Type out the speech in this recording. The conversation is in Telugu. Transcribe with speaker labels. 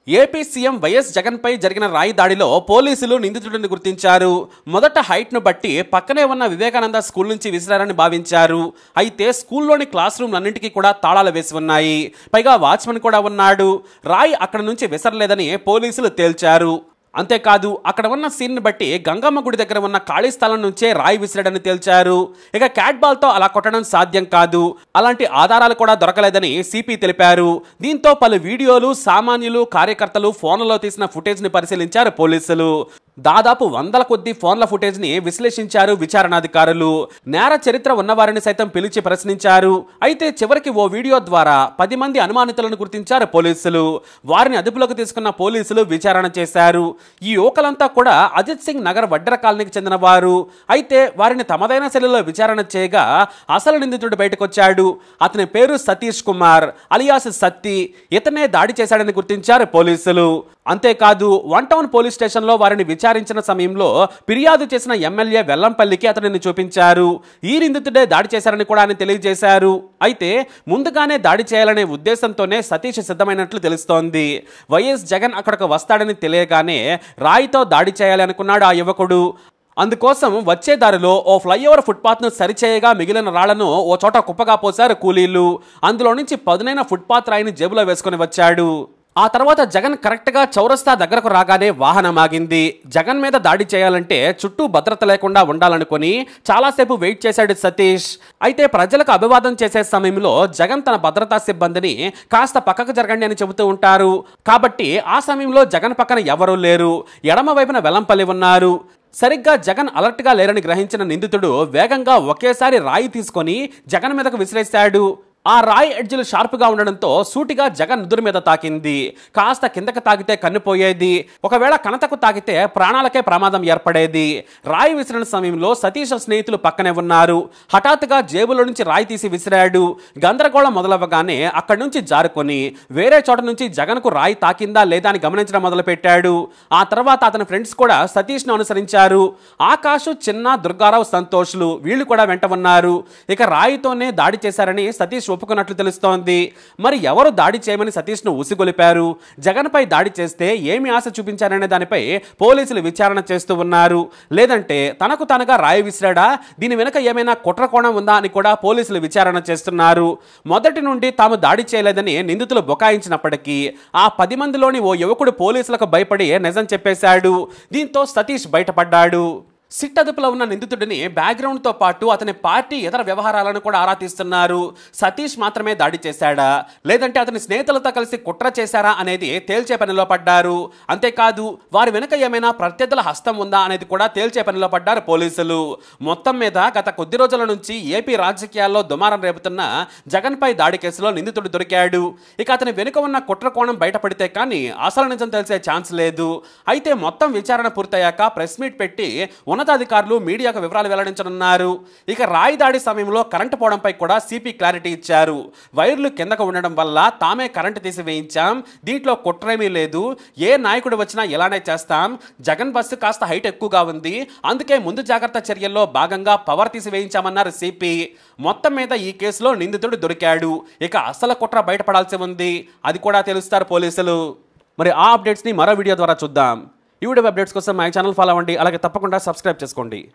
Speaker 1: ఏపీ సీఎం వైఎస్ జగన్ పై జరిగిన రాయి దాడిలో పోలీసులు నిందితుడిని గుర్తించారు. మొదట హైట్ ను బట్టి పక్కనే ఉన్న వివేకానంద స్కూల్ నుంచి విసిరారని భావించారు. అయితే స్కూల్లోని క్లాస్ రూమ్లన్నింటికీ కూడా తాళాలు వేసి ఉన్నాయి. పైగా వాచ్మెన్ కూడా ఉన్నాడు. రాయి అక్కడ నుంచి విసరలేదని పోలీసులు తేల్చారు. అంతేకాదు అక్కడ ఉన్న సీన్ బట్టి గంగమ్మ గుడి దగ్గర ఉన్న ఖాళీ స్థలం నుంచే రాయి విసిరాడని తేల్చారు. ఇక క్యాట్ బాల్ తో అలా కొట్టడం సాధ్యం కాదు, అలాంటి ఆధారాలు కూడా దొరకలేదని సిపి తెలిపారు. దీంతో పలు వీడియోలు, సామాన్యులు, కార్యకర్తలు ఫోన్లలో తీసిన ఫుటేజ్ ని పరిశీలించారు పోలీసులు. దాదాపు వందల కొద్ది ఫోన్ల ఫుటేజ్ ని విశ్లేషించారు విచారణాధికారులు. నేర చరిత్ర ఉన్నవారిని సైతం పిలిచి ప్రశ్నించారు. అయితే చివరికి ఓ వీడియో ద్వారా 10 మంది అనుమానితులను గుర్తించారు పోలీసులు. వారిని అదుపులోకి తీసుకున్న పోలీసులు విచారణ చేశారు. ఈ యువకులంతా కూడా అజిత్ సింగ్ నగర్ వడ్డెర కాలనీకి చెందిన వారు. అయితే వారిని తమదైన శైలిలో విచారణ చేయగా అసలు నిందితుడు బయటకొచ్చాడు. అతని పేరు సతీష్ కుమార్ అలియాస్ సత్తి. ఇతనే దాడి చేశాడని గుర్తించారు పోలీసులు. అంతేకాదు వన్ టౌన్ పోలీస్ స్టేషన్లో వారిని విచారించిన సమయంలో ఫిర్యాదు చేసిన ఎమ్మెల్యే వెల్లంపల్లికి అతనిని చూపించారు. ఈ నిందితుడే దాడి చేశారని కూడా ఆయన తెలియజేశారు. అయితే ముందుగానే దాడి చేయాలనే ఉద్దేశంతోనే సతీష్ సిద్ధమైనట్లు తెలుస్తోంది. వైఎస్ జగన్ అక్కడికి వస్తాడని తెలియగానే రాయితో దాడి చేయాలి అనుకున్నాడు ఆ యువకుడు. అందుకోసం వచ్చే దారిలో ఓ ఫ్లైఓవర్ ఫుట్పాత్ను సరిచేయగా మిగిలిన రాళ్లను ఓ చోట కుప్పగా పోశారు కూలీలు. అందులో నుంచి పదునైన ఫుట్పాత్ రాయిని జేబులో వేసుకుని వచ్చాడు. ఆ తర్వాత జగన్ కరెక్ట్గా చౌరస్తా దగ్గరకు రాగానే వాహనం ఆగింది. జగన్ మీద దాడి చేయాలంటే చుట్టూ భద్రత లేకుండా ఉండాలనుకుని చాలాసేపు వెయిట్ చేశాడు సతీష్. అయితే ప్రజలకు అభివాదం చేసే సమయంలో జగన్ తన భద్రతా సిబ్బందిని కాస్త పక్కకు జరగండి అని చెబుతూ ఉంటారు. కాబట్టి ఆ సమయంలో జగన్ పక్కన ఎవరూ లేరు. ఎడమ వైపున వెల్లంపల్లి ఉన్నారు. సరిగ్గా జగన్ అలర్ట్గా లేరని గ్రహించిన నిందితుడు వేగంగా ఒకేసారి రాయి తీసుకొని జగన్ మీదకు విసిరేశాడు. ఆ రాయి ఎడ్జిలు షార్ప్గా ఉండడంతో సూటిగా జగన్ నుదురు మీద తాకింది. కాస్త కిందకు తాకితే కన్నుపోయేది, ఒకవేళ కణతకు తాకితే ప్రాణాలకే ప్రమాదం ఏర్పడేది. రాయి విసిరిన సమయంలో సతీష్ స్నేహితులు పక్కనే ఉన్నారు. హఠాత్తుగా జేబులో నుంచి రాయి తీసి విసిరాడు. గందరగోళం మొదలవ్వగానే అక్కడి నుంచి జారుకొని వేరే చోట నుంచి జగన్కు రాయి తాకిందా లేదా అని గమనించడం మొదలుపెట్టాడు. ఆ తర్వాత అతని ఫ్రెండ్స్ కూడా సతీష్ను అనుసరించారు. ఆకాష్, చిన్న, దుర్గారావు, సంతోష్లు వీళ్ళు కూడా వెంట ఉన్నారు. ఇక రాయితోనే దాడి చేశారని సతీష్ ఒప్పుకున్నట్లు తెలుస్తోంది. మరి ఎవరు దాడి చేయమని సతీష్ను ఉసిగొలిపారు? జగన్పై దాడి చేస్తే ఏమి ఆశ చూపించారనే దానిపై పోలీసులు విచారణ చేస్తూ ఉన్నారు. లేదంటే తనకు తనగా రాయి విసిరాడా, దీని వెనుక ఏమైనా కుట్రకోణం ఉందా అని కూడా పోలీసులు విచారణ చేస్తున్నారు. మొదటి నుండి తాము దాడి చేయలేదని నిందితులు బుకాయించినప్పటికీ ఆ 10 మందిలోని ఓ యువకుడు పోలీసులకు భయపడి నిజం చెప్పేశాడు. దీంతో సతీష్ బయటపడ్డాడు. సిట్ అదుపులో ఉన్న నిందితుడిని బ్యాక్గ్రౌండ్తో పాటు అతని పార్టీ ఇతర వ్యవహారాలను కూడా ఆరా తీస్తున్నారు. సతీష్ మాత్రమే దాడి చేశాడా, లేదంటే అతని స్నేహితులతో కలిసి కుట్ర చేశారా అనేది తేల్చే పనిలో పడ్డారు. అంతేకాదు వారి వెనుక ఏమైనా ప్రత్యర్థుల హస్తం ఉందా అనేది కూడా తేల్చే పనిలో పడ్డారు పోలీసులు. మొత్తం మీద గత కొద్ది రోజుల నుంచి ఏపీ రాజకీయాల్లో దుమారం రేపుతున్న జగన్పై దాడి కేసులో నిందితుడు దొరికాడు. ఇక అతని వెనుక ఉన్న కుట్ర కోణం బయటపడితే కానీ అసలు నిజం తెలిసే ఛాన్స్ లేదు. అయితే మొత్తం విచారణ పూర్తయ్యాక ప్రెస్ మీట్ పెట్టి ఉన్నతాధికారులు మీడియాకు వివరాలు వెల్లడించనున్నారు. ఇక రాయి దాడి సమయంలో కరెంటు పోవడంపై కూడా సిపి క్లారిటీ ఇచ్చారు. వైర్లు కిందకు ఉండడం వల్ల తామే కరెంటు తీసివేయించాం, దీంట్లో కుట్రేమీ లేదు, ఏ నాయకుడు వచ్చినా ఇలానే చేస్తాం, జగన్ బస్సు కాస్త హైట్ ఎక్కువగా ఉంది, అందుకే ముందు జాగ్రత్త చర్యల్లో భాగంగా పవర్ తీసివేయించామన్నారు సిపి. మొత్తం మీద ఈ కేసులో నిందితుడు దొరికాడు. ఇక అసలు కుట్ర బయటపడాల్సి ఉంది, అది కూడా తెలుస్తారు పోలీసులు. మరి ఆ అప్డేట్స్ని మరో వీడియో ద్వారా చూద్దాం. ఈ వీడియో అప్డేట్స్ కోసం మా ఛానల్ ఫాలో అవ్వండి, అలాగే తప్పకుండా సబ్స్క్రైబ్ చేసుకోండి.